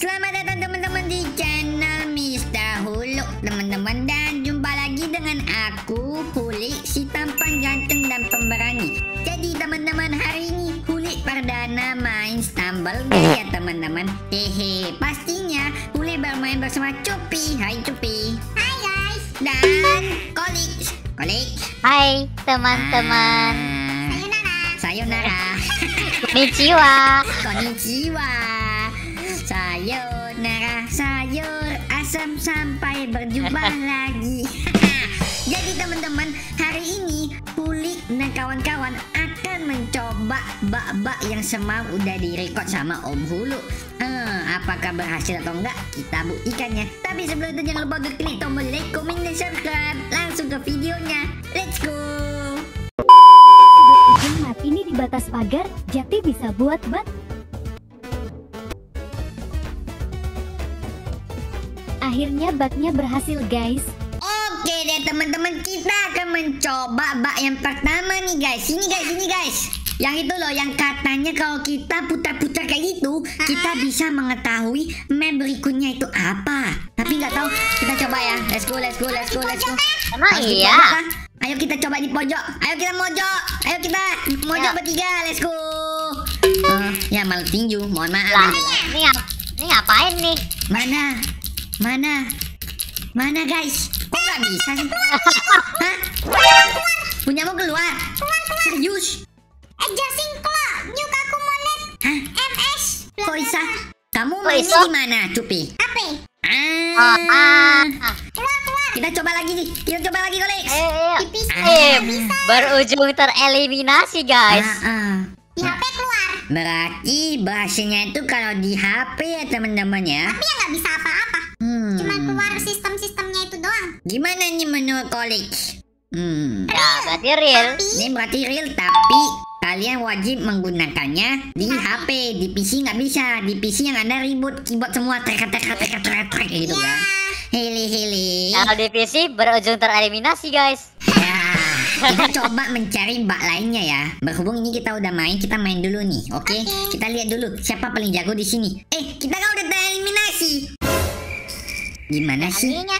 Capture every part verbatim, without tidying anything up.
Selamat datang teman-teman di channel Mister Huluk teman-teman. Dan jumpa lagi dengan aku, Hulik, si tampan ganteng dan pemberani. Jadi teman-teman, hari ini Hulik perdana main Stumble Guys ya teman-teman. Hehe, pastinya Hulik bermain bersama Cupi. Hai Cupi. Hai guys. Dan Kolik. Kolik. Hai teman-teman. Ah, sayonara. Konnichiwa. Konnichiwa. Sayonara, sayur asam, sampai berjumpa lagi. Jadi teman-teman, hari ini Hulik dan kawan-kawan akan mencoba bak-bak yang semalam udah direcord sama Om Hulu. Hmm, apakah berhasil atau enggak, kita buktikannya. Tapi sebelum itu jangan lupa untuk klik tombol like, komen, dan subscribe. Langsung ke videonya. Let's go. Mat ini di batas pagar, Jati bisa buat bat. Akhirnya baknya berhasil guys. Oke deh teman-teman, kita akan mencoba bak yang pertama nih guys. Sini guys, sini guys. Yang itu loh, yang katanya kalau kita putar-putar kayak gitu, kita bisa mengetahui map berikutnya itu apa. Tapi nggak tahu, kita coba ya. Let's go, let's go, let's go, let's go. Emang Harus di iya? pojok kah? Ayo kita coba di pojok. Ayo kita mojok. Ayo kita mojok Ya. bertiga. Let's go. Uh, ya malu tinju, mohon maaf. Lah, ini, ngap- ini ngapain nih? Mana? Mana? Mana guys? Kok nggak bisa sih? Hah? Punyamu keluar? Serius? Adjusting clock. New aku mau lihat Hah? M S. Kok bisa? Kamu Kok mainnya iso? di mana, Cupi? Apa? Ah. Oh, ah. Keluar, keluar. Kita coba lagi nih. Kita coba lagi, Kolex. Ayo, ayo. Ah. Eh, berujung tereliminasi guys. Ah, ah. Di H P keluar. Berarti bahasanya itu kalau di H P ya teman-teman ya. Tapi ya nggak bisa apa-apa. Hmm. Cuma keluar sistem-sistemnya itu doang. Gimana nih menurut Kolex? Hmm. Ya, berarti real. Ini berarti real, tapi kalian wajib menggunakannya di H P. Di P C nggak bisa. Di P C yang ada ribut keyboard semua, trek trek trek trek trek trek gitu kan. Hili hili. Kalau di P C berujung tereliminasi guys. Ya, kita coba mencari bak lainnya ya. Berhubung ini kita udah main, kita main dulu nih. Oke, kita lihat dulu siapa paling jago di sini. Eh, kita kan udah tereliminasi. Gimana sih? Artinya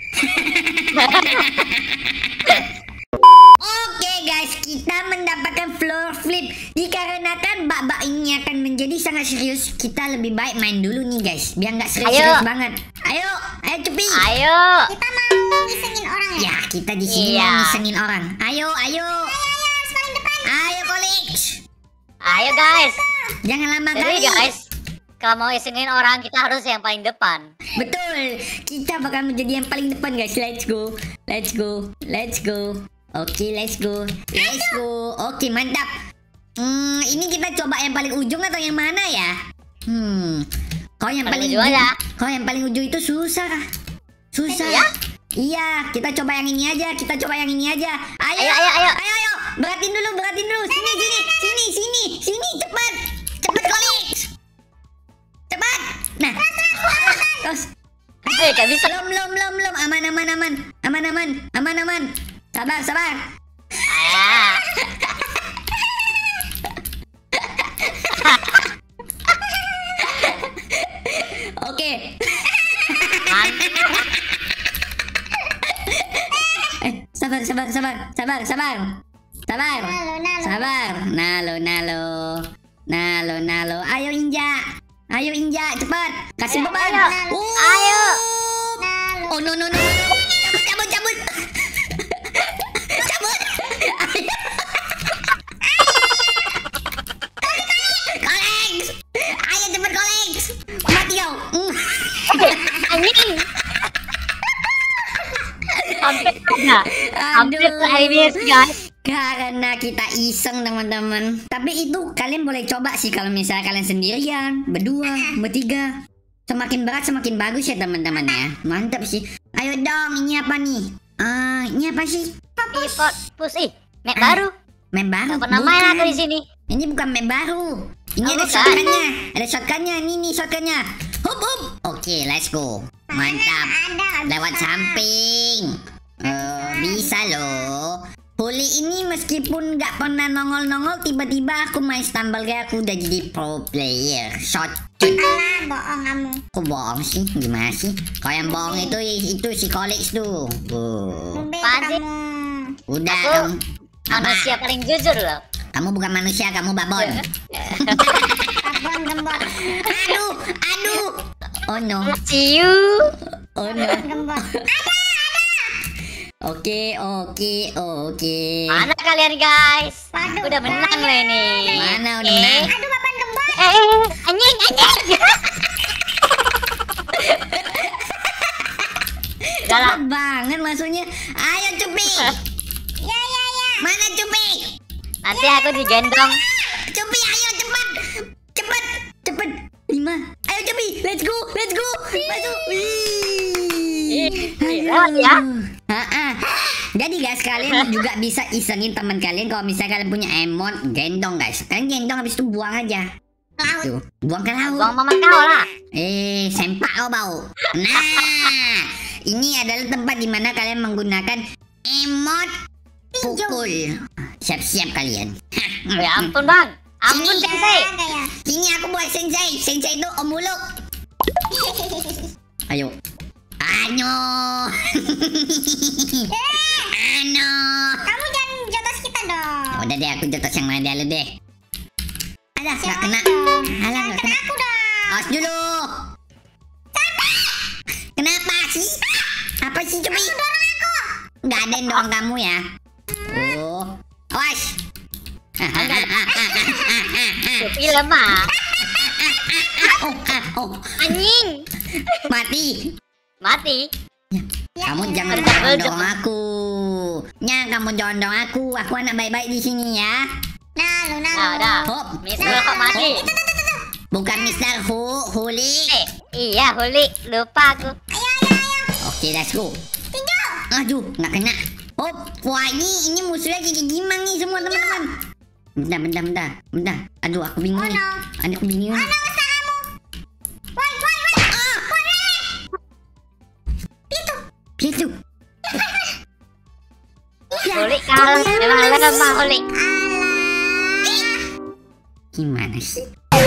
Oke guys, kita mendapatkan floor flip. Dikarenakan bak-bak ini akan menjadi sangat serius, kita lebih baik main dulu nih guys, biar nggak serius-serius Ayo. banget. Ayo, ayo Cupi. ayo. Kita mau ngisengin orang ya? Ya, kita di sini Iya. mau ngisengin orang. Ayo, ayo. Ayo, Kolex. Ayo guys. Jangan lama Jadi kali. guys, kalau mau isengin orang kita harus yang paling depan. Betul. Kita bakal menjadi yang paling depan guys. Let's go. Let's go. Let's go. Oke, let's go. Let's go. Oke, mantap. Hmm, ini kita coba yang paling ujung atau yang mana ya? Hmm. Kau yang paling, Paling ujung ujung. aja. Kau yang paling ujung itu susah. Susah. Iya? Iya, kita coba yang ini aja. Kita coba yang ini aja. Ayo, Ayo, ayo, ayo. Ayo, ayo. Beratin dulu, beratin dulu. Sini, sini, sini, sini, sini, cepat. Cepat, Kolex. Cepat. Nah. Terus. Eh, gak bisa. Belum, belum, belum, belum. Aman, aman, aman. Aman, aman. Aman, aman. Sabar, sabar. Ah. Oke. Mantap. Eh, sabar, sabar, sabar. Sabar, sabar. Sabar. Sabar. Nalo, nalo. Nalo, nalo. Ayo injak. Ayo injak, cepat. Kasih Ayo, beban. ayo. Uh. Ayo. Oh, no, no, no. Cabut, cabut, cabut. Cabut. Ayo. Kolex. Ayo cepet Kolex. Mati kau. Mm. Anjing. Hampir ada. Hampir Aduh. tereliminasi guys. Karena kita iseng teman-teman. Tapi itu kalian boleh coba sih kalau misalnya kalian sendirian, berdua, bertiga. Semakin berat semakin bagus ya teman-teman ya. Mantap sih. Ayo dong, ini apa nih? Ah, ini apa sih? Ih, pot, pus ih, map Ah, baru. Map baru. Gak pernah main Bukan. aku di sini. Ini bukan map baru. Ini Oh, ada bukan. shotgunnya. Ada shotgunnya. Ini nih shotgunnya. Hup hup. Oke, let's go. Mantap. Lewat samping. Oh, bisa loh. Huli ini meskipun nggak pernah nongol-nongol, tiba-tiba aku main stumble kayak aku udah jadi pro player. Shot. Alah, bohong kamu. Kok bohong sih? Gimana sih? Kalau yang bohong itu itu si Kolix tuh. Uh. Mube Pasti. kamu. Udah Aku dong. manusia paling jujur loh. Kamu bukan manusia, kamu babon. Babon gembot. Aduh, aduh. Oh no. Ciu. Oh no. Gembot. Oke, oke, oke. Mana kalian guys? Waduh, Aku udah menang loh ini. Mana udah Eh, menang? Aduh, babon gembot. Eh, eh, anjing, anjing. Udah lah. Cepet banget maksudnya. Ayo Cupi. Ya, ya, ya. Mana Cupi? Nanti aku digendong. Cupi, ayo cepat. Cepat, cepat. Lima. Ayo Cupi, let's go, let's go. Masuk. Ih, Wih. lewat ya. Ha-ha. Jadi guys, kalian juga bisa isengin teman kalian kalau misalnya kalian punya emot gendong guys. Kalian gendong habis itu buang aja. Laut. Tuh, buang ke laut. Buang mama kau lah. Eh, sempak kau bau. Nah, ini adalah tempat dimana kalian menggunakan emot pukul. Siap-siap kalian. Oh, ya ampun bang. Ampun Sini. sensei. Ada ya. Sini aku buat sensei. Sensei itu om muluk. Ayo. Ano. Ano. Kamu jangan jotos kita dong. Udah deh, aku jotos yang mana dulu deh. Alah, nggak kena. Dong. Alah, nggak kena. Aku dong. Awas dulu. Kenapa sih? Apa sih Cupi? Nggak ada yang dorong kamu ya. Oh, awas. Tapi lemah. Oh, ah, oh, Anjing. mati. Mati. Kamu jangan Double dorong aku. Nya, kamu jangan dorong aku. Aku anak baik-baik di sini ya. Nah, lu nah. Nah, udah. Hop. Mister kok mati. Bukan mister Hu, Huli. Eh, iya Huli. Lupa aku. Oke, let's go. Aduh, nggak kena. Hop, wah ini ini musuhnya kayak gimana nih semua teman-teman. Bentar, bentar, bentar, bentar. Aduh, aku bingung nih. Aduh, aku bingung. Woi, woi, woi. Gitu. Huli kalah. Memang lemah Huli. Gimana sih?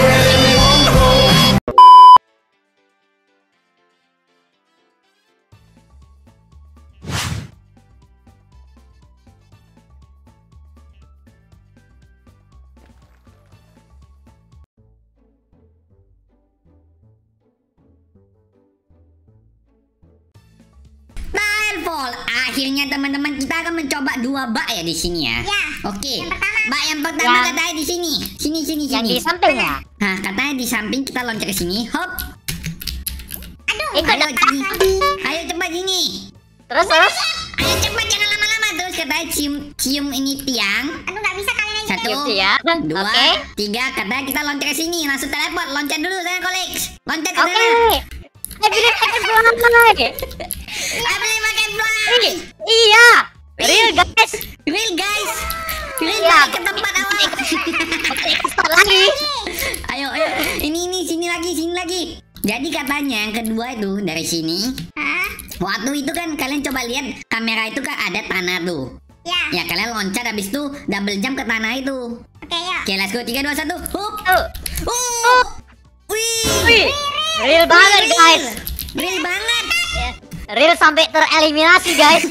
Fall. Akhirnya teman-teman kita akan mencoba dua bak ya di sini ya. Ya. Oke. Yang pertama. Bak yang pertama Yang- katanya di sini. Sini sini Yang sini. di samping ya. Nah, katanya di samping kita loncat ke sini. Hop. Aduh. Ikut Ayo dekat. sini. Ayo cepat sini. Terus terus. Ayo cepat jangan lama-lama terus katanya cium cium ini tiang. Aduh, nggak bisa kalian aja. Satu, Gitu ya. dua, Oke. tiga. Katanya kita loncat ke sini. Langsung teleport. Loncat dulu sana Kolix. Loncat ke Oke. sana. Eh, bisa pakai fly. Ayo beli pakai fly. Ih, Iya. Real guys. Real guys. Real Iya. balik ke tempat awal. Start lagi. Ayo, ayo. Ini, ini, sini lagi, sini lagi. Jadi katanya yang kedua itu dari sini. Hah? Waktu itu kan kalian coba lihat kamera itu kan ada tanah tuh. Ya. Ya kalian loncat habis itu double jump ke tanah itu. Oke, yuk. Oke, let's go. tiga, dua, satu. Hup. Tuh. Uh. Wih. Wih. Real banget guys. Real banget. Real sampai tereliminasi guys.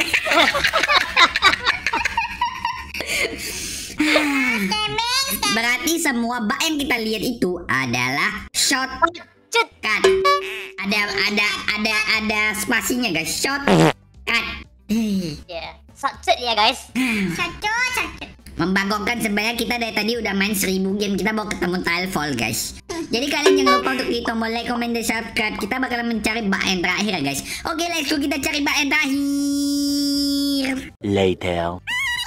Berarti semua bak yang kita lihat itu adalah shortcut. Ada ada ada ada spasinya guys. Shortcut. Eh, Ya, sacet ya guys. Satu, satu. Membangkokkan sebenarnya kita dari tadi udah main seribu game. Kita mau ketemu Tilefall guys. Jadi kalian jangan lupa untuk klik tombol like, comment, dan subscribe. Kita bakalan mencari bak yang terakhir ya guys. Oke, let's go kita cari bak yang terakhir. Later.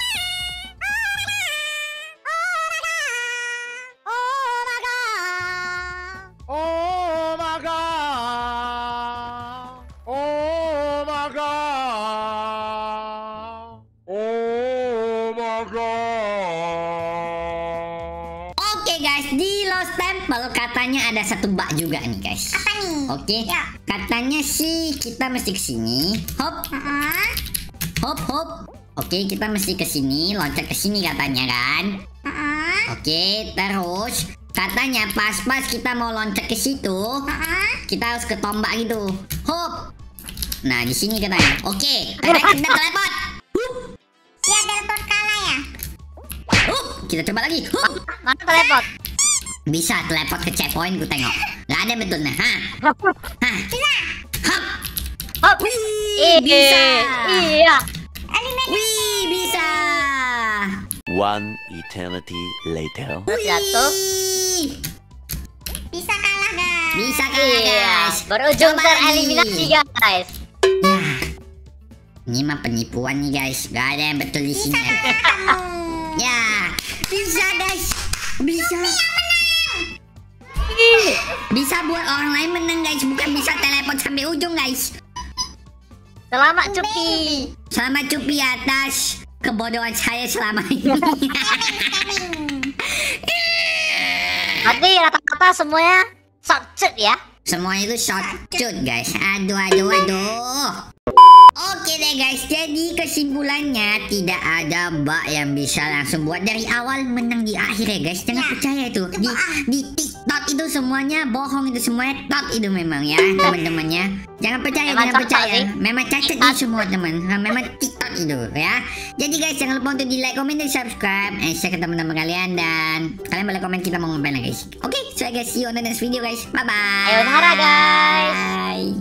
Oh my god! Oh my god! Oh my god! Oke guys, di Lost Temple katanya ada satu bak juga nih guys. Apa nih? Oke, Ya. katanya sih kita mesti ke sini. Hop, Heeh. hop, hop. Oke, kita mesti ke sini, loncat ke sini katanya kan. Heeh. Oke, terus katanya pas-pas kita mau loncat ke situ, Heeh. kita harus ke tombak gitu. Hop. Nah, di sini katanya. Oke, kita kita teleport. Hup. Dia teleport kalah ya? Hup. Kita coba lagi. Hup. Mana teleport? Bisa teleport ke checkpoint, gue tengok. Gak ada betulnya. Hah? Hah? Hop. Hop. Wih, bisa. Iya. Wih, bisa. One eternity later. Jatuh. Wih. Bisa kalah guys. Bisa kalah, Iya. guys. Berujung Coba tereliminasi lagi. guys. Ya. Ini mah penipuan nih guys. Gak ada yang betul di sini. Ya. Bisa guys. Bisa. Bisa buat orang lain menang guys. Bukan bisa teleport sampai ujung guys. Selamat Cupi. Selamat Cupi atas kebodohan saya selama ini. Berarti rata-rata semuanya short shoot ya. Semua itu short shoot guys. Aduh aduh aduh. Oke deh guys, jadi kesimpulannya tidak ada mbak yang bisa langsung buat dari awal menang di akhir ya guys. Jangan percaya itu. Di, di TikTok itu semuanya bohong, itu semuanya top itu memang ya teman-temannya. Jangan percaya, Memang jangan cacat percaya. sih. Memang cacat itu semua teman. Nah, memang TikTok itu ya. Jadi guys, jangan lupa untuk di like, komen, dan subscribe, and share ke teman-teman kalian, dan kalian boleh komen kita mau ngapain lagi guys. Oke, so guys, see you on the next video guys. Bye bye. Ayo Nara guys. Bye.